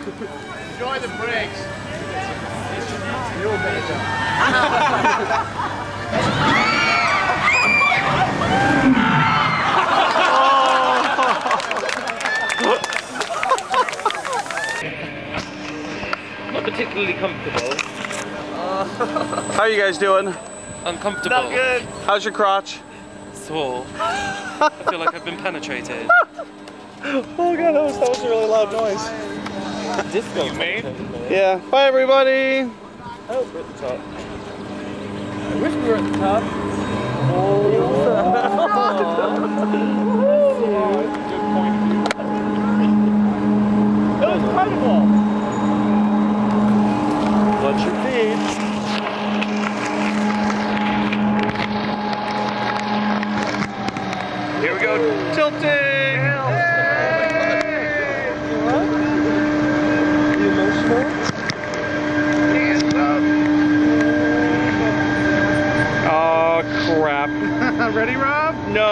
Enjoy the breaks. You're better. Not particularly comfortable. How are you guys doing? Uncomfortable. Not good. How's your crotch? Sore. I feel like I've been penetrated. Oh god, that was a really loud noise. Disco. You made? Yeah. Bye everybody. Oh, we're at the top. I wish we were at the top. Good point of view. It was incredible. Watch your feet. Here we go, tilting! You emotional? Hands up. Oh crap. Ready, Rob? No.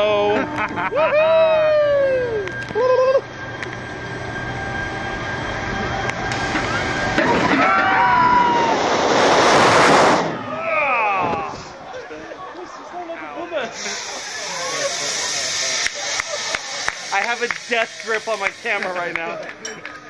I have a death grip on my camera right now.